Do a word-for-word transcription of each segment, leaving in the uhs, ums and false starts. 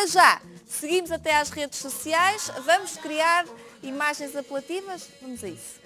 para já, seguimos até às redes sociais, vamos criar imagens apelativas? Vamos a isso.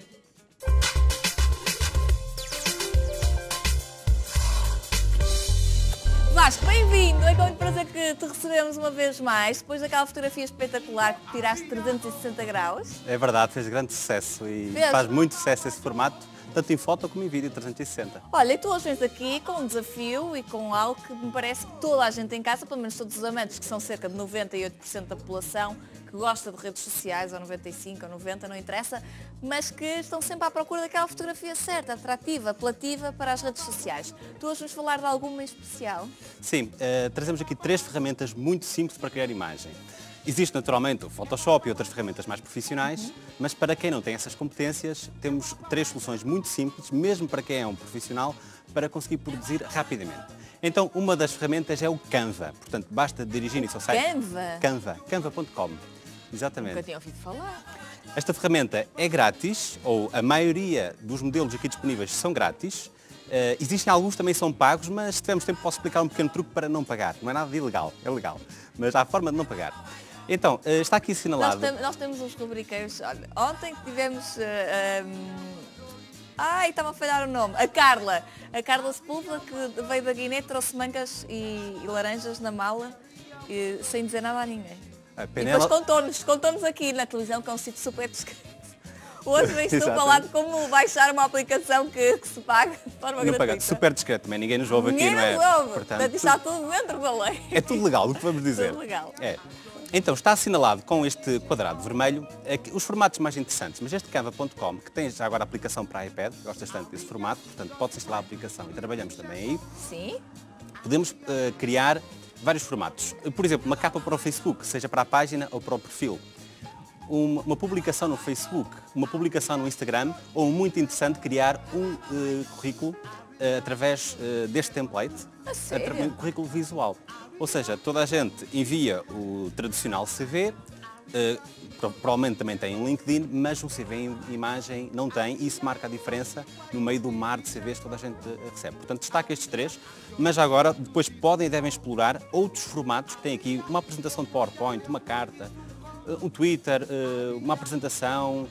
Vasco, bem-vindo! É com muito prazer que te recebemos uma vez mais, depois daquela fotografia espetacular que tiraste trezentos e sessenta graus. É verdade, fez grande sucesso e Fez. faz muito sucesso esse formato, tanto em foto como em vídeo trezentos e sessenta. Olha, e tu hoje vens aqui com um desafio e com algo que me parece que toda a gente em casa, pelo menos todos os amantes, que são cerca de noventa e oito por cento da população, que gosta de redes sociais, ou noventa e cinco por cento ou noventa por cento, não interessa, mas que estão sempre à procura daquela fotografia certa, atrativa, apelativa para as redes sociais. Tu hoje vamos falar de alguma em especial? Sim, uh, trazemos aqui três ferramentas muito simples para criar imagem. Existe naturalmente o Photoshop e outras ferramentas mais profissionais, uhum. mas para quem não tem essas competências, temos três soluções muito simples, mesmo para quem é um profissional, para conseguir produzir rapidamente. Então, uma das ferramentas é o Canva, portanto, basta dirigir-se ao site Canva? Canva, canva ponto com. Exatamente. Nunca tinha ouvido falar. Esta ferramenta é grátis, ou a maioria dos modelos aqui disponíveis são grátis. Uh, existem alguns que também são pagos, mas se tivermos tempo posso explicar um pequeno truque para não pagar. Não é nada de ilegal, é legal, mas há a forma de não pagar. Então, uh, está aqui assinalado... Nós, tem, nós temos uns rubriqueiros, olha, ontem tivemos... Uh, um... Ai, estava a falhar o nome. A Carla. A Carla Sepúlveda, que veio da Guiné, trouxe mangas e, e laranjas na mala, e, sem dizer nada a ninguém. A E Penela... depois contou-nos, contou-nos aqui na televisão, que é um sítio super discreto. Hoje vem estou a falar de como baixar uma aplicação que, que se paga de forma não gratuita. pagar, super discreto, também ninguém nos ouve Ninguém aqui, não é? nos ouve. Portanto, Portanto, está tudo dentro da lei. É tudo legal, o que vamos dizer. Tudo legal. É. Então, está assinalado com este quadrado vermelho os formatos mais interessantes, mas este canva ponto com, que tem já agora a aplicação para iPad, gosto bastante desse formato, portanto pode-se instalar a aplicação e trabalhamos também aí. Sim. Podemos uh, criar vários formatos. Por exemplo, uma capa para o Facebook, seja para a página ou para o perfil. Uma, uma publicação no Facebook, uma publicação no Instagram, ou muito interessante, criar um uh, currículo uh, através uh, deste template, a sério? um currículo visual. Ou seja, toda a gente envia o tradicional C V, uh, provavelmente também tem um LinkedIn, mas o C V em imagem não tem, e isso marca a diferença no meio do mar de C Vs que toda a gente recebe. Portanto, destaca estes três, mas agora depois podem e devem explorar outros formatos que têm aqui uma apresentação de PowerPoint, uma carta, um Twitter, uma apresentação,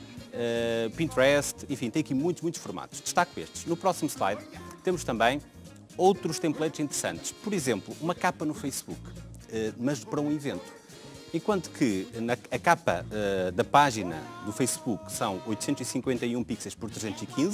Pinterest, enfim, tem aqui muitos, muitos formatos. Destaco estes. No próximo slide temos também outros templates interessantes. Por exemplo, uma capa no Facebook, mas para um evento. Enquanto que na, a capa da página do Facebook são oitocentos e cinquenta e um pixels por trezentos e quinze,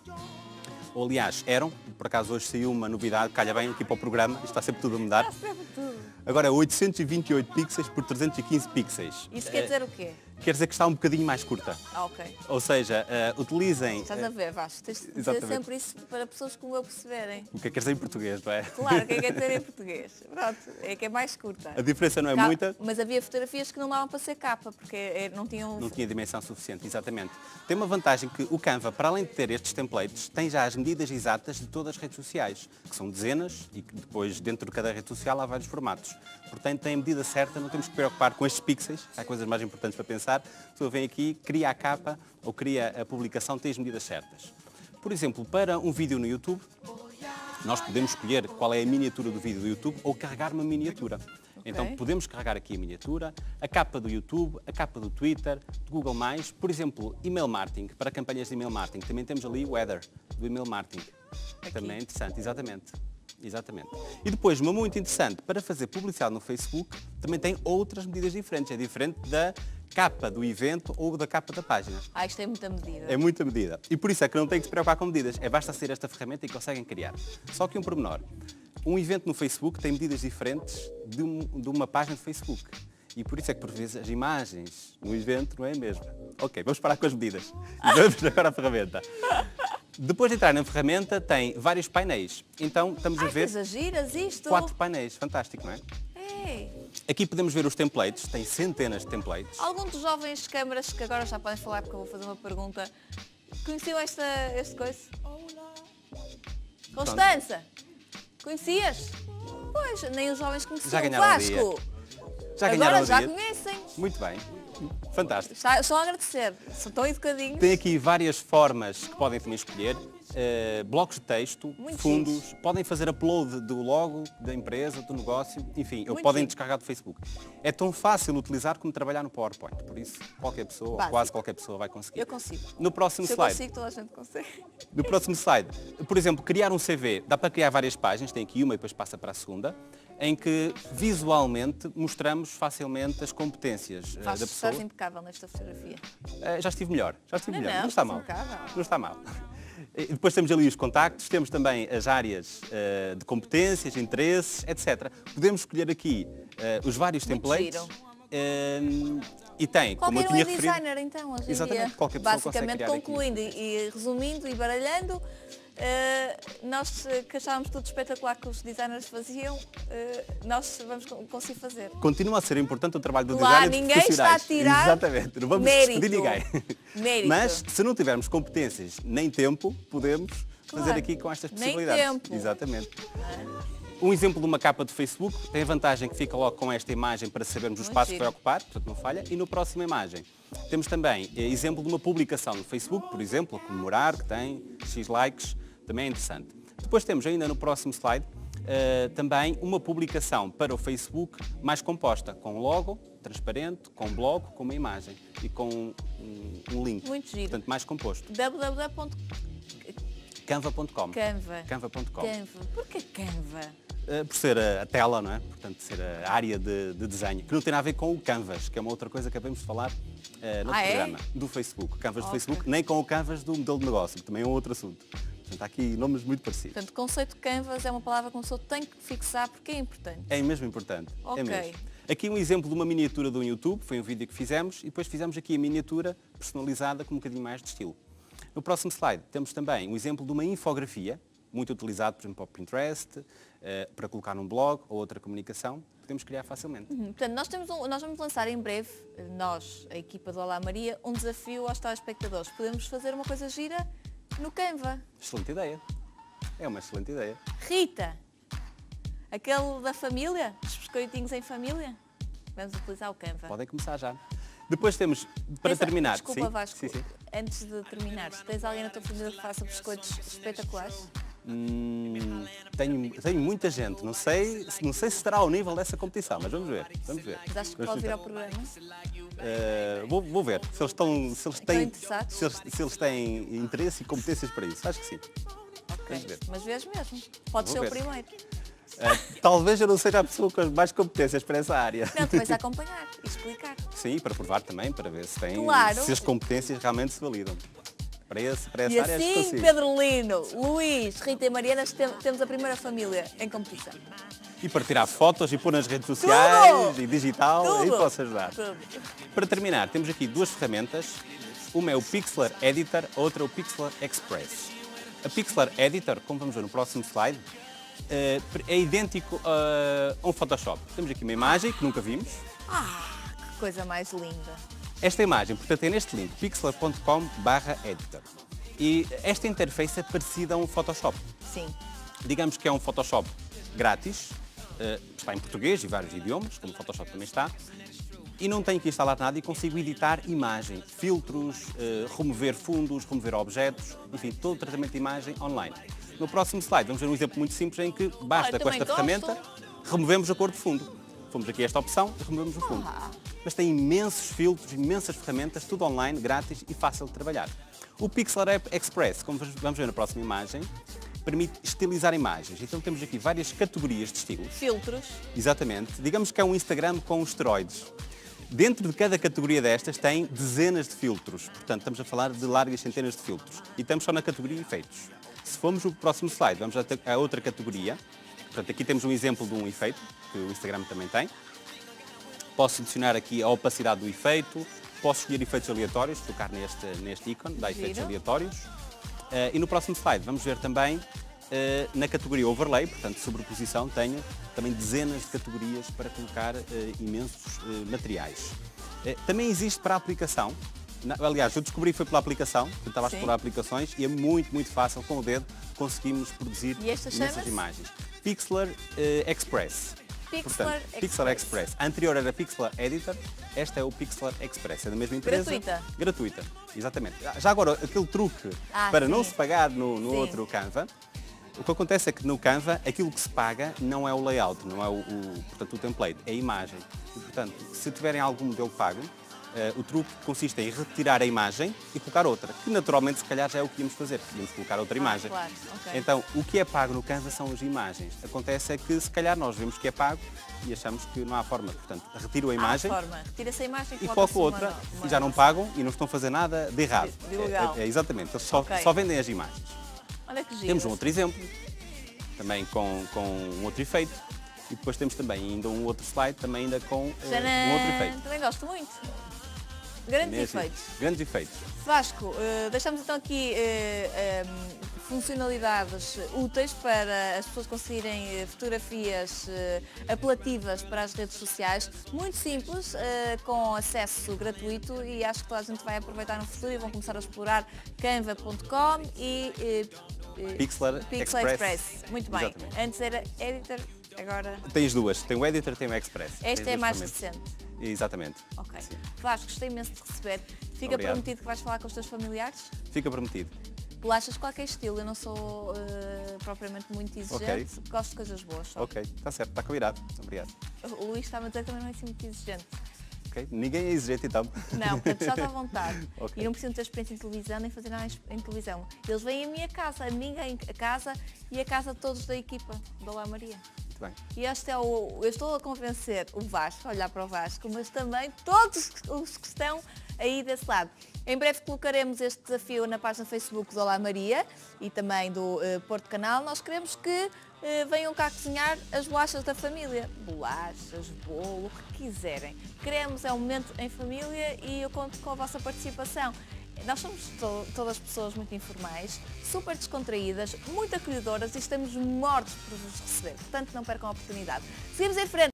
ou aliás, eram, por acaso hoje saiu uma novidade, calha bem aqui para o programa, isto está sempre tudo a mudar. Está sempre tudo. Agora é oitocentos e vinte e oito pixels por trezentos e quinze pixels. Isso quer dizer o quê? Quer dizer que está um bocadinho mais curta. Ah, ok. Ou seja, uh, utilizem... Estás a ver, Vasco? Tens de dizer Exatamente. sempre isso para pessoas como eu perceberem. O que é que quer dizer em português, não é? Claro, o que é que quer dizer em português? Pronto, é que é mais curta. A diferença não é Cá- muita. Mas havia fotografias que não davam para ser capa, porque é- não tinham... Não tinha dimensão suficiente, exatamente. Tem uma vantagem que o Canva, para além de ter estes templates, tem já as medidas exatas de todas as redes sociais, que são dezenas, e que depois dentro de cada rede social há vários formatos. Portanto, tem a medida certa, não temos que preocupar com estes pixels, há coisas mais importantes para pensar. A pessoa vem aqui, cria a capa ou cria a publicação, tem as medidas certas. Por exemplo, para um vídeo no YouTube, nós podemos escolher qual é a miniatura do vídeo do YouTube ou carregar uma miniatura. Então podemos carregar aqui a miniatura, a capa do YouTube, a capa do Twitter, do Google mais, por exemplo, email marketing, para campanhas de email marketing. Também temos ali o header do email marketing. Aqui. Também é interessante, exatamente. Exatamente. E depois, uma muito interessante, para fazer publicidade no Facebook, também tem outras medidas diferentes. É diferente da capa do evento ou da capa da página. Ah, isto é muita medida. É muita medida. E por isso é que não tem que se preocupar com medidas. É basta ser esta ferramenta e conseguem criar. Só que um pormenor. Um evento no Facebook tem medidas diferentes de, um, de uma página de Facebook. E por isso é que, por vezes, as imagens no evento não é a mesma. Ok, vamos parar com as medidas. E vamos agora à ferramenta. Depois de entrar na ferramenta, tem vários painéis. Então, estamos a Ai, ver coisas giras isto. quatro painéis. Fantástico, não é? Ei. Aqui podemos ver os templates. Tem centenas de templates. Algum dos jovens câmaras que agora já podem falar, porque eu vou fazer uma pergunta, conheciam esta, este coisa? Constança, conhecias? Pois, nem os jovens conheciam. Já ganharam o Vasco, Já ganharam agora o já dia. conhecem. Muito bem. Fantástico. Está- Só a agradecer, são tão educadinhos. Tem aqui várias formas que podem também escolher. uh, blocos de texto, Muito fundos, giro. podem fazer upload do logo da empresa, do negócio, enfim, ou Muito podem giro. descarregar do Facebook. É tão fácil utilizar como trabalhar no PowerPoint, por isso qualquer pessoa, ou Básico. quase qualquer pessoa vai conseguir. Eu consigo. No próximo Se eu slide. consigo, toda a gente consegue. No próximo slide, por exemplo, criar um C V, dá para criar várias páginas, tem aqui uma e depois passa para a segunda, em que visualmente mostramos facilmente as competências uh, Faz, da pessoa. Estás impecável nesta fotografia. Uh, já estive melhor, já estive Não, melhor, não, não está estás mal. impecável. Não está mal. E depois temos ali os contactos, temos também as áreas uh, de competências, interesses, etcétera. Podemos escolher aqui uh, os vários Muito templates. giro. Uh, e tem, como eu Qualquer um tinha é referido, designer, então, hoje em exatamente, dia. qualquer pessoa consegue Basicamente, criar aqui. concluindo e, e resumindo e baralhando, eh, nós eh, que achávamos tudo espetacular que os designers faziam, eh, nós vamos con- conseguir fazer. Continua a ser importante o trabalho do Claro, designer de ninguém está a profissionais. tirar Exatamente, não vamos mérito. despedir ninguém. Mérito. Mas se não tivermos competências nem tempo, podemos Claro, fazer aqui com estas nem possibilidades. tempo. Exatamente. Um exemplo de uma capa de Facebook tem a vantagem que fica logo com esta imagem para sabermos o Muito espaço que giro. vai ocupar, portanto não falha. E no próximo imagem temos também eh, exemplo de uma publicação no Facebook, por exemplo, a comemorar, que tem X likes, também é interessante. Depois temos ainda no próximo slide eh, também uma publicação para o Facebook mais composta, com logo, transparente, com blog, com uma imagem e com um, um link. Muito giro. Portanto, mais composto. w w w ponto canva ponto com. canva. canva ponto com. Canva. Porquê Canva? Uh, por ser a, a tela, não é? Portanto, ser a área de, de desenho, que não tem nada a ver com o Canvas, que é uma outra coisa que acabamos de falar uh, no Ah, é? programa, do Facebook. Canvas do Ok. Facebook, nem com o Canvas do modelo de negócio, que também é um outro assunto. Portanto, há aqui nomes muito parecidos. Portanto, o conceito de Canvas é uma palavra que uma pessoa tem que fixar porque é importante. É mesmo importante. Ok. É mesmo. Aqui um exemplo de uma miniatura do YouTube, foi um vídeo que fizemos, e depois fizemos aqui a miniatura personalizada com um bocadinho mais de estilo. No próximo slide temos também um exemplo de uma infografia, muito utilizado, por exemplo, para o Pinterest, uh, para colocar num blog ou outra comunicação, podemos criar facilmente. Uhum. Portanto, nós, temos um, nós vamos lançar em breve, nós, a equipa do Olá Maria, um desafio aos telespectadores. Podemos fazer uma coisa gira no Canva. Excelente ideia. É uma excelente ideia. Rita, aquele da família, os biscoitinhos em família, vamos utilizar o Canva. Podem começar já. Depois temos, para Tens- terminar, Desculpa, sim, Vasco, sim, sim. antes de terminar, tens alguém na tua família que faça biscoitos espetaculares? Hum, tenho, tenho muita gente, não sei, não sei se estará ao nível dessa competição, mas vamos ver. Vamos ver. Mas achas que Vamos pode vir ao tentar. programa? Eh, vou, vou ver se eles, estão, se, eles têm, interessados? se, eles, se eles têm interesse e competências para isso. Acho que sim. Ok, Vamos ver. mas vês mesmo. Pode Vou ser ver. o primeiro. Eh, talvez eu não seja a pessoa com as mais competências para essa área. Não, tu vais a acompanhar e explicar. Sim, para provar também, para ver se, têm, Claro. se as competências realmente se validam. Para, esse, para essa E área acho que assim, consigo. Pedro Lino, Luís, Rita e Mariana, tem- temos a primeira família em competição. E para tirar fotos e pôr nas redes sociais e digital, aí Tudo. posso ajudar. Tudo. Para terminar, temos aqui duas ferramentas. Uma é o Pixlr Editor, a outra é o Pixlr Express. A Pixlr Editor, como vamos ver no próximo slide, eh, é idêntico a um Photoshop. Temos aqui uma imagem que nunca vimos. Ah, que coisa mais linda. Esta imagem, portanto, é neste link, pixlr ponto com barra editor. E esta interface é parecida a um Photoshop. Sim. Digamos que é um Photoshop grátis, eh, está em português e vários idiomas, como o Photoshop também está, e não tenho que instalar nada e consigo editar imagem, filtros, eh, remover fundos, remover objetos, enfim, todo o tratamento de imagem online. No próximo slide vamos ver um exemplo muito simples em que basta Ah, com esta também ferramenta gosto. removemos a cor de fundo. Fomos aqui a esta opção e removemos o fundo. Ah. Mas tem imensos filtros, imensas ferramentas, tudo online, grátis e fácil de trabalhar. O Pixlr Express, como vamos ver na próxima imagem, permite estilizar imagens. Então temos aqui várias categorias de estilos. Filtros. Exatamente. Digamos que é um Instagram com esteroides. Dentro de cada categoria destas tem dezenas de filtros. Portanto, estamos a falar de largas centenas de filtros. E estamos só na categoria efeitos. Se formos no próximo slide, vamos a outra categoria. Portanto, aqui temos um exemplo de um efeito, que o Instagram também tem. Posso adicionar aqui a opacidade do efeito, posso escolher efeitos aleatórios, tocar neste, neste ícone, dá efeitos Giro. aleatórios. Uh, e no próximo slide vamos ver também, uh, na categoria Overlay, portanto sobreposição, tenho também dezenas de categorias para colocar uh, imensos uh, materiais. Uh, também existe para a aplicação, na, aliás, eu descobri que foi pela aplicação, eu estava a Sim. explorar aplicações e é muito, muito fácil, com o dedo conseguimos produzir E esta imensas chama-se? imagens. Pixlr uh, Express. Pixlr Portanto, Pixlr Express. A anterior era Pixlr Editor, esta é o Pixlr Express, é da mesma empresa. Gratuita. Gratuita, exatamente. Já agora, aquele truque Ah, para sim. não se pagar no, no Sim. outro Canva, o que acontece é que no Canva aquilo que se paga não é o layout, não é o, o, portanto, o template, é a imagem. E, portanto, se tiverem algum modelo pago, uh, o truque consiste em retirar a imagem e colocar outra, que naturalmente se calhar já é o que íamos fazer, íamos colocar outra Ah, imagem. claro, ok. Então, o que é pago no Canva são as imagens. Acontece é que se calhar nós vemos que é pago e achamos que não há forma. Portanto, retiro a imagem Há forma. Retira-se a imagem e coloca-se coloco outra uma no- uma e já não nova. pagam e não estão a fazer nada de errado. De- de ilegal. É, é, é exatamente, eles só, Ok. só vendem as imagens. Olha que giro. Temos um outro exemplo, também com, com um outro efeito. E depois temos também ainda um outro slide, também ainda com uh, um outro efeito. Também gosto muito. Grandes Mesmo. efeitos. Grandes efeitos. Vasco, eh, deixamos então aqui eh, eh, funcionalidades úteis para as pessoas conseguirem eh, fotografias eh, apelativas para as redes sociais, muito simples, eh, com acesso gratuito, e acho que toda a gente vai aproveitar no futuro e vão começar a explorar canva ponto com e eh, eh, Pixlr Pixlr Express. Express. Muito bem. Exatamente. Antes era editor, agora Tens duas, tem o Editor e tem o Express. esta Tens é duas mais ferramentas. recente. Exatamente. Ok. Sim. Vasco, gostei imenso de receber. Fica Obrigado. prometido que vais falar com os teus familiares? Fica prometido. Bolachas de qualquer estilo, eu não sou eh, propriamente muito exigente, gosto de coisas boas só. Ok, está certo, está combinado. Obrigado. O Luís está a dizer que também não é assim muito exigente. Ok, ninguém é exigente então. Não, portanto, estás à vontade. Ok. E não precisam ter experiência em televisão nem fazer nada em televisão. Eles vêm à minha casa, a minha em- a casa e a casa de todos da equipa, da Olá Maria. Muito bem. E este é o. Eu estou a convencer o Vasco, a olhar para o Vasco, mas também todos os que estão aí desse lado. Em breve colocaremos este desafio na página Facebook do Olá Maria e também do uh, Porto Canal. Nós queremos que uh, venham cá cozinhar as bolachas da família. Bolachas, bolo, o que quiserem. Queremos é um momento em família e eu conto com a vossa participação. Nós somos to todas pessoas muito informais, super descontraídas, muito acolhedoras e estamos mortos por vos receber. Portanto, não percam a oportunidade. Seguimos em frente.